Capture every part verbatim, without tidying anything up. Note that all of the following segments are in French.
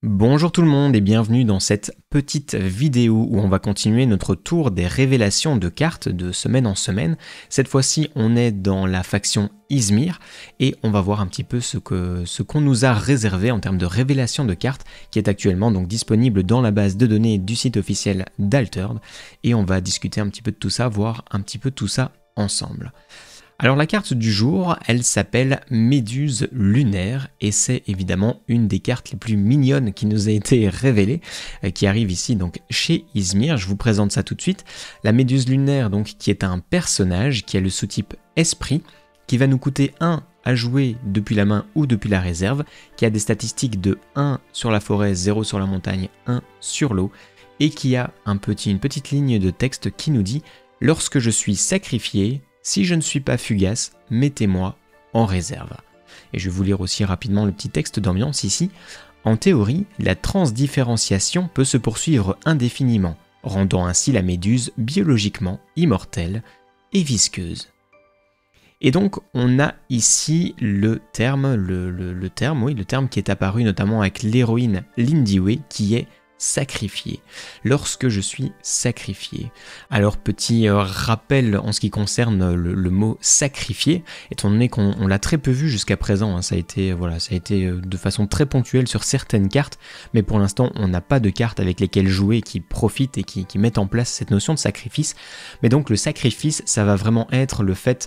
Bonjour tout le monde et bienvenue dans cette petite vidéo où on va continuer notre tour des révélations de cartes de semaine en semaine. Cette fois-ci, on est dans la faction Izmir et on va voir un petit peu ce que ce qu'on nous a réservé en termes de révélation de cartes qui est actuellement donc disponible dans la base de données du site officiel d'Altered et on va discuter un petit peu de tout ça, voir un petit peu tout ça ensemble. Alors la carte du jour, elle s'appelle Méduse lunaire et c'est évidemment une des cartes les plus mignonnes qui nous a été révélée, euh, qui arrive ici donc chez Izmir. Je vous présente ça tout de suite. La Méduse lunaire donc qui est un personnage qui a le sous-type esprit, qui va nous coûter un à jouer depuis la main ou depuis la réserve, qui a des statistiques de un sur la forêt, zéro sur la montagne, un sur l'eau, et qui a un petit, une petite ligne de texte qui nous dit « Lorsque je suis sacrifié, si je ne suis pas fugace, mettez-moi en réserve ». Et je vais vous lire aussi rapidement le petit texte d'ambiance ici. En théorie, la transdifférenciation peut se poursuivre indéfiniment, rendant ainsi la méduse biologiquement immortelle et visqueuse. Et donc on a ici le terme, le, le, le terme, oui, le terme qui est apparu notamment avec l'héroïne Lindiwe qui est sacrifié, lorsque je suis sacrifié. Alors petit euh, rappel en ce qui concerne le, le mot sacrifié, étant donné qu'on l'a très peu vu jusqu'à présent, hein, ça a été, voilà, ça a été euh, de façon très ponctuelle sur certaines cartes, mais pour l'instant on n'a pas de cartes avec lesquelles jouer qui profitent et qui, qui mettent en place cette notion de sacrifice, mais donc le sacrifice ça va vraiment être le fait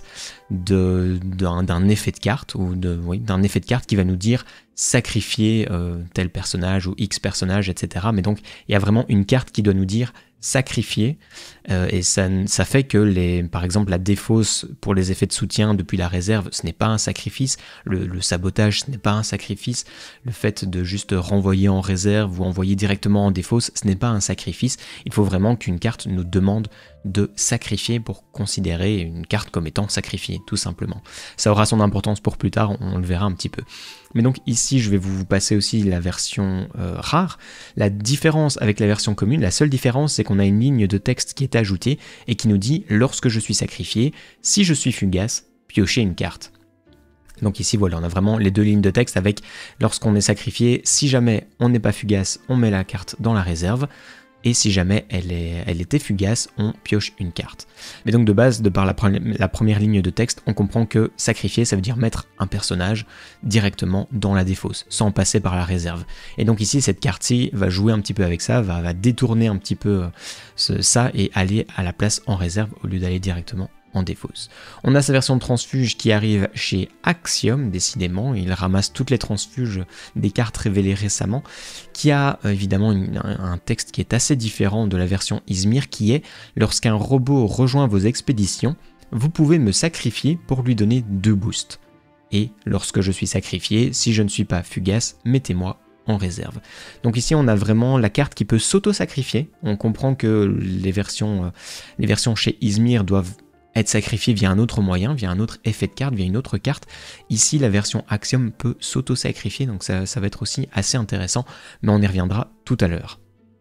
d'un effet de carte, ou de, oui, d'un effet de carte qui va nous dire sacrifier euh, tel personnage ou X personnage, et cetera. Mais donc, il y a vraiment une carte qui doit nous dire sacrifier, euh, et ça, ça fait que, les, par exemple, la défausse pour les effets de soutien depuis la réserve, ce n'est pas un sacrifice, le, le sabotage, ce n'est pas un sacrifice, le fait de juste renvoyer en réserve ou envoyer directement en défausse, ce n'est pas un sacrifice. Il faut vraiment qu'une carte nous demande de sacrifier pour considérer une carte comme étant sacrifiée, tout simplement. Ça aura son importance pour plus tard, on, on le verra un petit peu. Mais donc ici, je vais vous passer aussi la version euh, rare. La différence avec la version commune, la seule différence, c'est qu'on a une ligne de texte qui est ajoutée et qui nous dit « Lorsque je suis sacrifié, si je suis fugace, piochez une carte ». Donc ici, voilà, on a vraiment les deux lignes de texte avec « Lorsqu'on est sacrifié, si jamais on n'est pas fugace, on met la carte dans la réserve ». Et si jamais elle, est, elle était fugace, on pioche une carte. Mais donc de base, de par la, pre la première ligne de texte, on comprend que sacrifier, ça veut dire mettre un personnage directement dans la défausse, sans passer par la réserve. Et donc ici, cette carte-ci va jouer un petit peu avec ça, va, va détourner un petit peu ce, ça et aller à la place en réserve au lieu d'aller directement en défausse. On a sa version de transfuge qui arrive chez Axiom, décidément, il ramasse toutes les transfuges des cartes révélées récemment, qui a euh, évidemment une, un, un texte qui est assez différent de la version Izmir, qui est « Lorsqu'un robot rejoint vos expéditions, vous pouvez me sacrifier pour lui donner deux boosts. Et lorsque je suis sacrifié, si je ne suis pas fugace, mettez-moi en réserve ». Donc ici on a vraiment la carte qui peut s'auto-sacrifier. On comprend que les versions, euh, les versions chez Izmir doivent être sacrifié via un autre moyen, via un autre effet de carte, via une autre carte. Ici, la version Axiom peut s'auto-sacrifier, donc ça, ça va être aussi assez intéressant, mais on y reviendra tout à l'heure.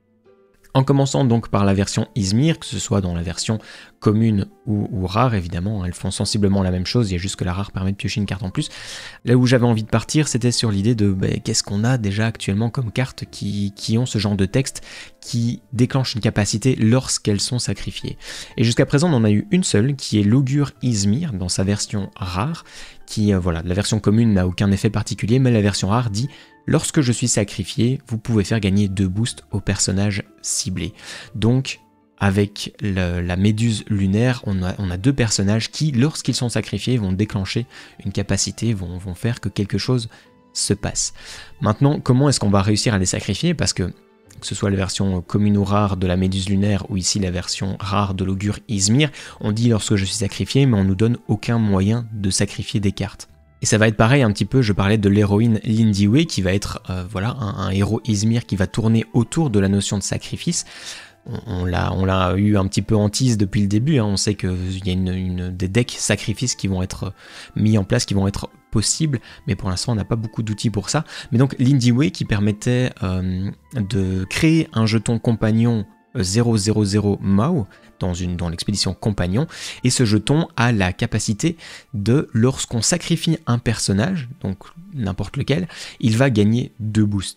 En commençant donc par la version Izmir, que ce soit dans la version commune ou, ou rare, évidemment, elles font sensiblement la même chose, il y a juste que la rare permet de piocher une carte en plus. Là où j'avais envie de partir, c'était sur l'idée de bah, qu'est-ce qu'on a déjà actuellement comme cartes qui, qui ont ce genre de texte, qui déclenchent une capacité lorsqu'elles sont sacrifiées. Et jusqu'à présent, on en a eu une seule, qui est l'Augure Izmir, dans sa version rare, qui, euh, voilà, la version commune n'a aucun effet particulier, mais la version rare dit « Lorsque je suis sacrifié, vous pouvez faire gagner deux boosts au personnage ciblé ». Donc, avec le, la méduse lunaire, on a, on a deux personnages qui, lorsqu'ils sont sacrifiés, vont déclencher une capacité, vont, vont faire que quelque chose se passe. Maintenant, comment est-ce qu'on va réussir à les sacrifier? Parce que, que ce soit la version commune ou rare de la méduse lunaire, ou ici la version rare de l'Augure Izmir, on dit lorsque je suis sacrifié, mais on nous donne aucun moyen de sacrifier des cartes. Et ça va être pareil un petit peu, je parlais de l'héroïne Lindiwe qui va être euh, voilà, un, un héros Izmir qui va tourner autour de la notion de sacrifice. On, on l'a eu un petit peu en tease depuis le début, hein. On sait qu'il y a une, une, des decks sacrifices qui vont être mis en place, qui vont être possibles, mais pour l'instant on n'a pas beaucoup d'outils pour ça. Mais donc Lindiwe qui permettait euh, de créer un jeton compagnon zéro zéro zéro Mao dans, une, dans l'expédition compagnon, et ce jeton a la capacité de, lorsqu'on sacrifie un personnage, donc n'importe lequel, il va gagner deux boosts.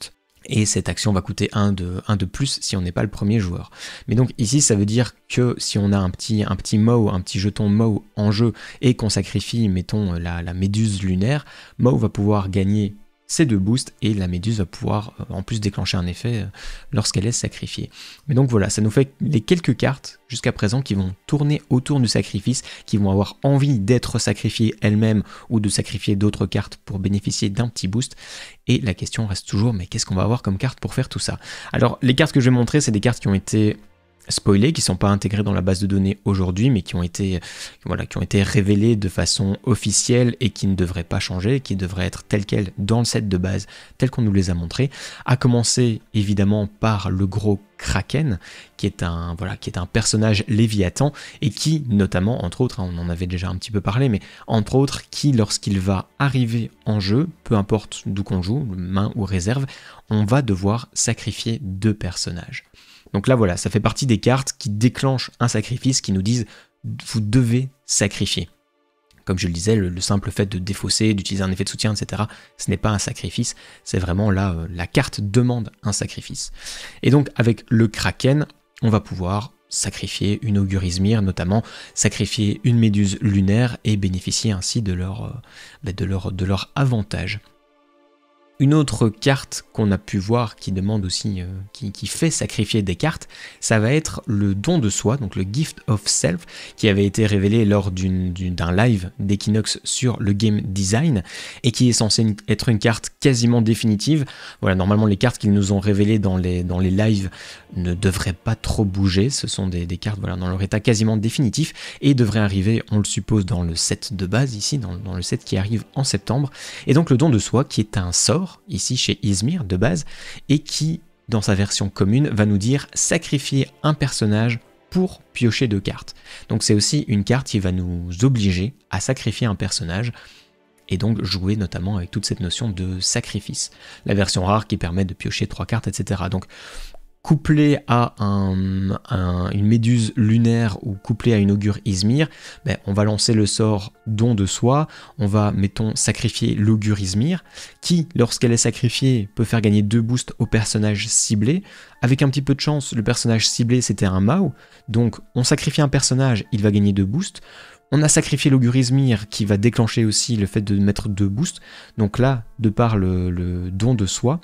Et cette action va coûter un de, un de plus si on n'est pas le premier joueur. Mais donc ici, ça veut dire que si on a un petit, un petit Maw, un petit jeton Maw en jeu et qu'on sacrifie, mettons, la, la méduse lunaire, Maw va pouvoir gagner ces deux boosts et la méduse va pouvoir euh, en plus déclencher un effet euh, lorsqu'elle est sacrifiée. Mais donc voilà, ça nous fait les quelques cartes jusqu'à présent qui vont tourner autour du sacrifice, qui vont avoir envie d'être sacrifiées elles-mêmes ou de sacrifier d'autres cartes pour bénéficier d'un petit boost. Et la question reste toujours, mais qu'est-ce qu'on va avoir comme carte pour faire tout ça? Alors les cartes que je vais montrer, c'est des cartes qui ont été spoilés, qui ne sont pas intégrés dans la base de données aujourd'hui, mais qui ont été, voilà, qui ont été révélés de façon officielle et qui ne devraient pas changer, qui devraient être tels quels dans le set de base, tel qu'on nous les a montrés. À commencer évidemment par le gros Kraken, qui est un, voilà, qui est un personnage Léviathan et qui, notamment, entre autres, hein, on en avait déjà un petit peu parlé, mais entre autres, qui lorsqu'il va arriver en jeu, peu importe d'où qu'on joue, main ou réserve, on va devoir sacrifier deux personnages. Donc là voilà, ça fait partie des cartes qui déclenchent un sacrifice, qui nous disent vous devez sacrifier. Comme je le disais, le, le simple fait de défausser, d'utiliser un effet de soutien, et cetera, ce n'est pas un sacrifice, c'est vraiment là, euh, la carte demande un sacrifice. Et donc avec le Kraken, on va pouvoir sacrifier une Augure Ysmir, notamment sacrifier une méduse lunaire et bénéficier ainsi de leur, euh, bah de leur, de leur avantage. Une autre carte qu'on a pu voir qui demande aussi, euh, qui, qui fait sacrifier des cartes, ça va être le don de soi, donc le Gift of Self, qui avait été révélé lors d'une, d'une, d'un live d'Equinox sur le game design, et qui est censé une, être une carte quasiment définitive. Voilà, normalement les cartes qu'ils nous ont révélées dans les, dans les lives ne devraient pas trop bouger, ce sont des, des cartes voilà, dans leur état quasiment définitif, et devraient arriver, on le suppose, dans le set de base ici, dans, dans le set qui arrive en septembre. Et donc le don de soi, qui est un sort, ici chez Ysmir de base, et qui, dans sa version commune, va nous dire sacrifier un personnage pour piocher deux cartes. Donc c'est aussi une carte qui va nous obliger à sacrifier un personnage, et donc jouer notamment avec toute cette notion de sacrifice. La version rare qui permet de piocher trois cartes, et cetera. Donc couplé à un, un, une méduse lunaire ou couplé à une augure Ysmir, ben, on va lancer le sort don de soi, on va, mettons, sacrifier l'augure Ysmir, qui, lorsqu'elle est sacrifiée, peut faire gagner deux boosts au personnage ciblé. Avec un petit peu de chance, le personnage ciblé, c'était un Maw, donc on sacrifie un personnage, il va gagner deux boosts. On a sacrifié l'augure Ysmir, qui va déclencher aussi le fait de mettre deux boosts, donc là, de par le, le don de soi,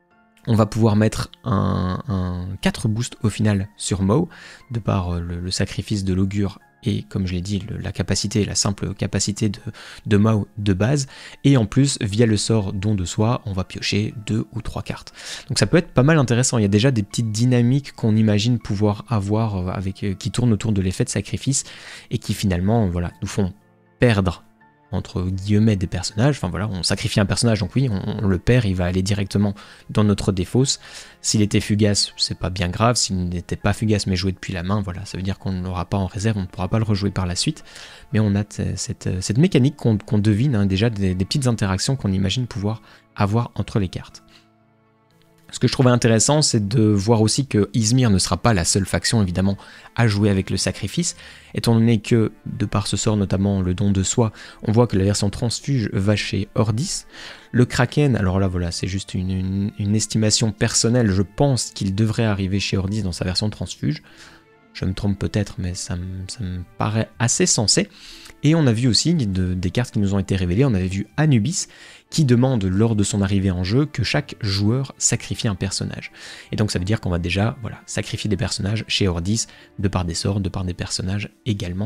on va pouvoir mettre un, un quatre boosts au final sur Maw, de par le, le sacrifice de l'augure et, comme je l'ai dit, le, la capacité, la simple capacité de, de Maw de base. Et en plus, via le sort don de soi, on va piocher deux ou trois cartes. Donc ça peut être pas mal intéressant. Il y a déjà des petites dynamiques qu'on imagine pouvoir avoir avec, qui tournent autour de l'effet de sacrifice et qui finalement voilà, nous font perdre entre guillemets des personnages, enfin voilà, on sacrifie un personnage, donc oui, on, on le perd, il va aller directement dans notre défausse. S'il était fugace, c'est pas bien grave, s'il n'était pas fugace mais joué depuis la main, voilà, ça veut dire qu'on ne l'aura pas en réserve, on ne pourra pas le rejouer par la suite, mais on a cette, cette mécanique qu'on qu'on devine, hein, déjà des, des petites interactions qu'on imagine pouvoir avoir entre les cartes. Ce que je trouvais intéressant, c'est de voir aussi que Ysmir ne sera pas la seule faction, évidemment, à jouer avec le sacrifice, étant donné que, de par ce sort, notamment le don de soi, on voit que la version transfuge va chez Ordis. Le Kraken, alors là, voilà, c'est juste une, une, une estimation personnelle, je pense qu'il devrait arriver chez Ordis dans sa version transfuge. Je me trompe peut-être, mais ça me, ça me paraît assez sensé. Et on a vu aussi de, des cartes qui nous ont été révélées, on avait vu Anubis, qui demande lors de son arrivée en jeu que chaque joueur sacrifie un personnage. Et donc ça veut dire qu'on va déjà voilà, sacrifier des personnages chez Ordis, de par des sorts, de par des personnages également.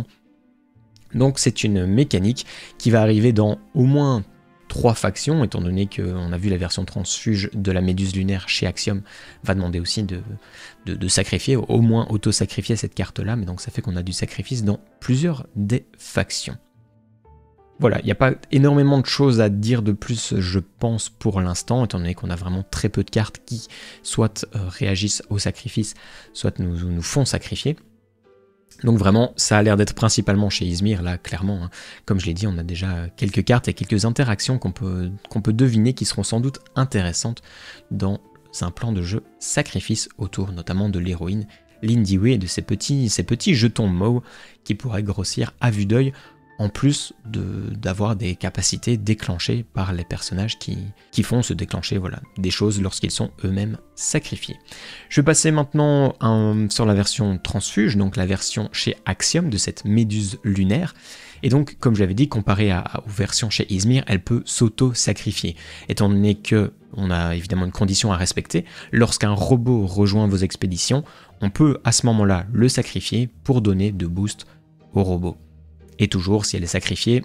Donc c'est une mécanique qui va arriver dans au moins trois factions, étant donné qu'on a vu la version transfuge de la méduse lunaire chez Axiom va demander aussi de, de, de sacrifier, au moins auto-sacrifier cette carte-là, mais donc ça fait qu'on a du sacrifice dans plusieurs des factions. Voilà, il n'y a pas énormément de choses à dire de plus, je pense, pour l'instant, étant donné qu'on a vraiment très peu de cartes qui soit euh, réagissent au sacrifice, soit nous, nous font sacrifier. Donc vraiment, ça a l'air d'être principalement chez Ysmir, là, clairement. Hein. Comme je l'ai dit, on a déjà quelques cartes et quelques interactions qu'on peut, qu'on peut deviner qui seront sans doute intéressantes dans un plan de jeu sacrifice autour notamment de l'héroïne Lindy Wei et de ses petits, ses petits jetons Maw qui pourraient grossir à vue d'œil en plus d'avoir de, des capacités déclenchées par les personnages qui, qui font se déclencher voilà, des choses lorsqu'ils sont eux-mêmes sacrifiés. Je vais passer maintenant un, sur la version transfuge, donc la version chez Axiom de cette méduse lunaire. Et donc, comme je l'avais dit, comparé à, à, aux versions chez Izmir, elle peut s'auto-sacrifier. Étant donné qu'on a évidemment une condition à respecter, lorsqu'un robot rejoint vos expéditions, on peut à ce moment-là le sacrifier pour donner de boost au robot. Et toujours, si elle est sacrifiée,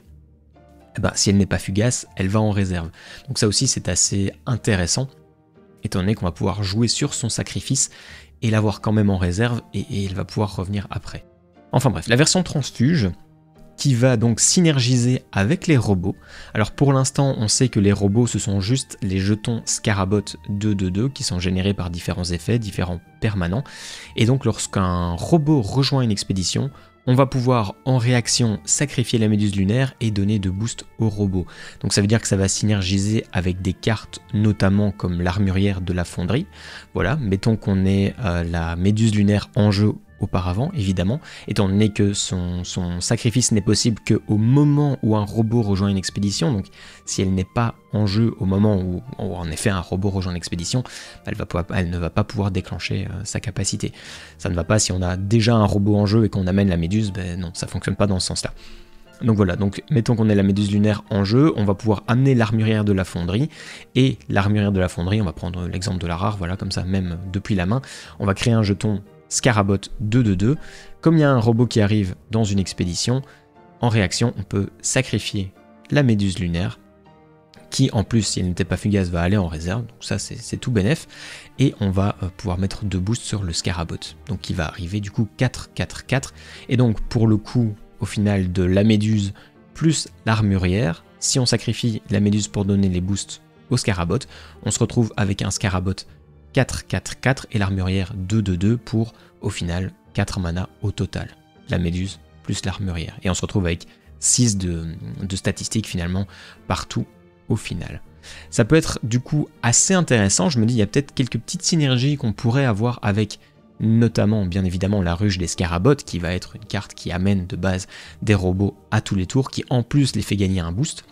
eh ben, si elle n'est pas fugace, elle va en réserve. Donc ça aussi, c'est assez intéressant, étant donné qu'on va pouvoir jouer sur son sacrifice et l'avoir quand même en réserve, et, et elle va pouvoir revenir après. Enfin bref, la version transfuge, qui va donc synergiser avec les robots. Alors pour l'instant, on sait que les robots, ce sont juste les jetons Scarabot deux deux deux qui sont générés par différents effets, différents permanents. Et donc lorsqu'un robot rejoint une expédition, on va pouvoir en réaction sacrifier la méduse lunaire et donner de boost au robot. Donc ça veut dire que ça va synergiser avec des cartes notamment comme l'armurière de la fonderie. Voilà, mettons qu'on ait euh, la méduse lunaire en jeu auparavant, évidemment, étant donné que son, son sacrifice n'est possible qu'au moment où un robot rejoint une expédition. Donc si elle n'est pas en jeu au moment où, où en effet un robot rejoint une expédition, elle, va pas, elle ne va pas pouvoir déclencher euh, sa capacité. Ça ne va pas si on a déjà un robot en jeu et qu'on amène la méduse, ben non, ça fonctionne pas dans ce sens-là. Donc voilà, donc mettons qu'on ait la méduse lunaire en jeu, on va pouvoir amener l'armurière de la fonderie, et l'armurière de la fonderie, on va prendre l'exemple de la rare, voilà, comme ça, même depuis la main, on va créer un jeton Scarabot deux deux deux. Comme il y a un robot qui arrive dans une expédition, en réaction, on peut sacrifier la méduse lunaire, qui en plus, si elle n'était pas fugace, va aller en réserve, donc ça c'est tout bénef, et on va euh, pouvoir mettre deux boosts sur le Scarabot, donc qui va arriver du coup quatre quatre quatre, et donc pour le coup, au final de la méduse plus l'armurière, si on sacrifie la méduse pour donner les boosts au Scarabot, on se retrouve avec un Scarabot quatre quatre quatre et l'armurière deux deux deux pour au final quatre mana au total. La méduse plus l'armurière. Et on se retrouve avec six de, de statistiques finalement partout au final. Ça peut être du coup assez intéressant, je me dis il y a peut-être quelques petites synergies qu'on pourrait avoir avec notamment bien évidemment la ruche des Scarabot qui va être une carte qui amène de base des robots à tous les tours, qui en plus les fait gagner un boost.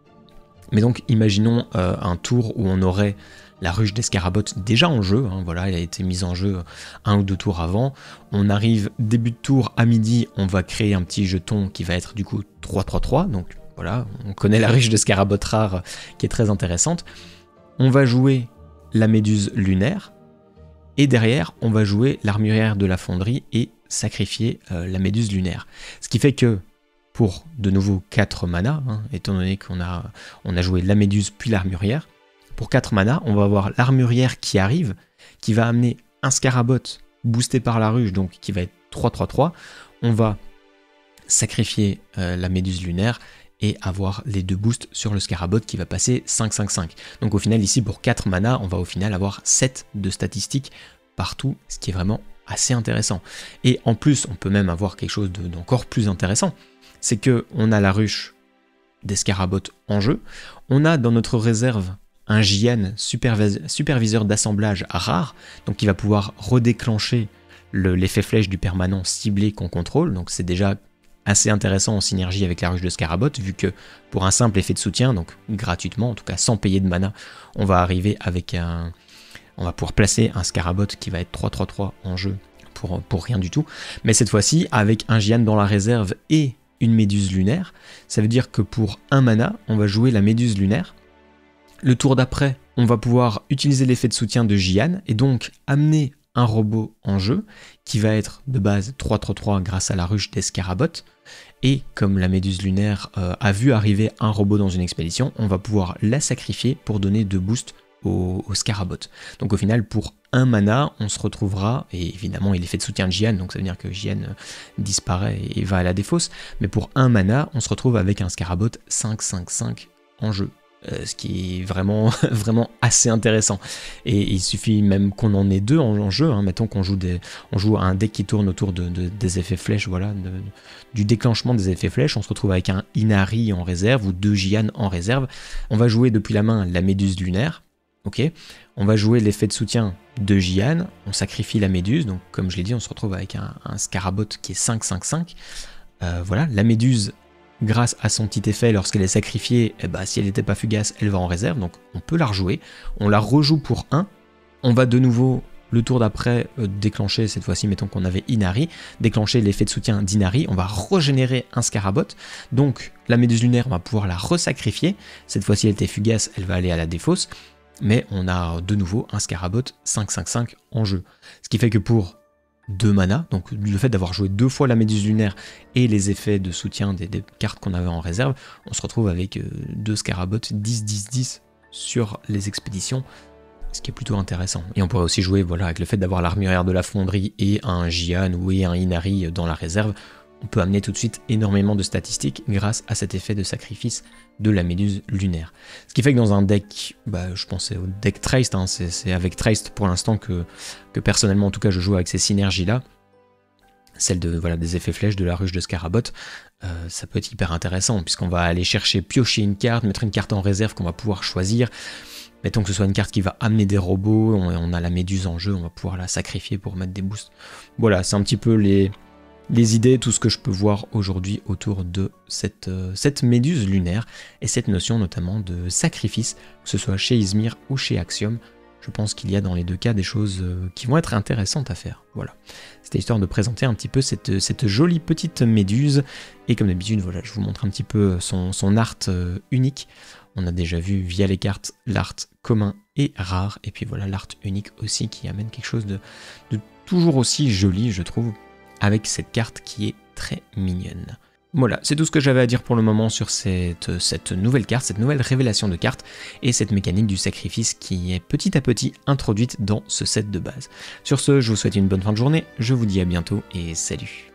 Mais donc imaginons euh, un tour où on aurait la ruche des Scarabot déjà en jeu, hein, voilà, elle a été mise en jeu un ou deux tours avant. On arrive début de tour à midi, on va créer un petit jeton qui va être du coup trois trois trois, donc voilà, on connaît la ruche de Scarabot rare qui est très intéressante. On va jouer la méduse lunaire, et derrière on va jouer l'armurière de la fonderie et sacrifier euh, la méduse lunaire. Ce qui fait que pour de nouveau quatre mana, hein, étant donné qu'on a, on a joué la méduse puis l'armurière, pour quatre mana, on va avoir l'armurière qui arrive, qui va amener un Scarabot boosté par la ruche, donc qui va être trois trois trois. On va sacrifier euh, la méduse lunaire et avoir les deux boosts sur le Scarabot qui va passer cinq cinq cinq. Donc au final ici pour quatre mana, on va au final avoir sept de statistiques partout, ce qui est vraiment assez intéressant. Et en plus, on peut même avoir quelque chose d'encore plus intéressant, c'est que on a la ruche des Scarabot en jeu, on a dans notre réserve un J N supervis superviseur d'assemblage rare, donc qui va pouvoir redéclencher l'effet flèche du permanent ciblé qu'on contrôle, donc c'est déjà assez intéressant en synergie avec la ruche de Scarabot, vu que pour un simple effet de soutien, donc gratuitement, en tout cas sans payer de mana, on va arriver avec un... on va pouvoir placer un Scarabot qui va être trois trois trois en jeu pour, pour rien du tout, mais cette fois-ci avec un J N dans la réserve et une méduse lunaire, ça veut dire que pour un mana, on va jouer la méduse lunaire. Le tour d'après, on va pouvoir utiliser l'effet de soutien de Jian et donc amener un robot en jeu qui va être de base trois trois trois grâce à la ruche des Scarabot. Et comme la méduse lunaire euh, a vu arriver un robot dans une expédition, on va pouvoir la sacrifier pour donner deux boosts au, au Scarabot. Donc au final, pour un mana, on se retrouvera, et évidemment il est l'effet de soutien de Jian, donc ça veut dire que Jian euh, disparaît et va à la défausse, mais pour un mana, on se retrouve avec un Scarabot cinq cinq cinq en jeu. Euh, ce qui est vraiment, vraiment assez intéressant. Et il suffit même qu'on en ait deux en, en jeu, hein. Mettons qu'on joue, des, on joue un deck qui tourne autour de, de, des effets flèches, voilà, de, du déclenchement des effets flèches, on se retrouve avec un Inari en réserve ou deux Jian en réserve. On va jouer depuis la main la méduse lunaire, ok. On va jouer l'effet de soutien de Jian, on sacrifie la méduse, donc comme je l'ai dit, on se retrouve avec un, un Scarabot qui est cinq cinq cinq. Euh, voilà, la méduse grâce à son petit effet, lorsqu'elle est sacrifiée, eh ben, si elle n'était pas fugace, elle va en réserve, donc on peut la rejouer. On la rejoue pour un, on va de nouveau, le tour d'après, euh, déclencher, cette fois-ci, mettons qu'on avait Inari, déclencher l'effet de soutien d'Inari, on va régénérer un Scarabot, donc la méduse lunaire, on va pouvoir la resacrifier, cette fois-ci elle était fugace, elle va aller à la défausse, mais on a de nouveau un Scarabot cinq cinq cinq en jeu. Ce qui fait que pour deux mana, donc le fait d'avoir joué deux fois la méduse lunaire et les effets de soutien des, des cartes qu'on avait en réserve, on se retrouve avec euh, deux Scarabot dix dix dix sur les expéditions, ce qui est plutôt intéressant. Et on pourrait aussi jouer voilà, avec le fait d'avoir l'armurière de la fonderie et un Jian ou un Inari dans la réserve, on peut amener tout de suite énormément de statistiques grâce à cet effet de sacrifice de la méduse lunaire. Ce qui fait que dans un deck, bah, je pensais au deck Traced, hein, c'est avec Traced pour l'instant que, que personnellement en tout cas je joue avec ces synergies-là, celle de, voilà, des effets flèches, de la ruche de Scarabot, euh, ça peut être hyper intéressant puisqu'on va aller chercher, piocher une carte, mettre une carte en réserve qu'on va pouvoir choisir. Mettons que ce soit une carte qui va amener des robots, on, on a la méduse en jeu, on va pouvoir la sacrifier pour mettre des boosts. Voilà, c'est un petit peu les, les idées, tout ce que je peux voir aujourd'hui autour de cette, euh, cette méduse lunaire et cette notion notamment de sacrifice, que ce soit chez Ysmir ou chez Axiom. Je pense qu'il y a dans les deux cas des choses euh, qui vont être intéressantes à faire. Voilà, c'était histoire de présenter un petit peu cette, cette jolie petite méduse. Et comme d'habitude, voilà, je vous montre un petit peu son, son art euh, unique. On a déjà vu via les cartes l'art commun et rare, et puis voilà l'art unique aussi qui amène quelque chose de, de toujours aussi joli, je trouve, avec cette carte qui est très mignonne. Voilà, c'est tout ce que j'avais à dire pour le moment sur cette, cette nouvelle carte, cette nouvelle révélation de carte, et cette mécanique du sacrifice qui est petit à petit introduite dans ce set de base. Sur ce, je vous souhaite une bonne fin de journée, je vous dis à bientôt et salut.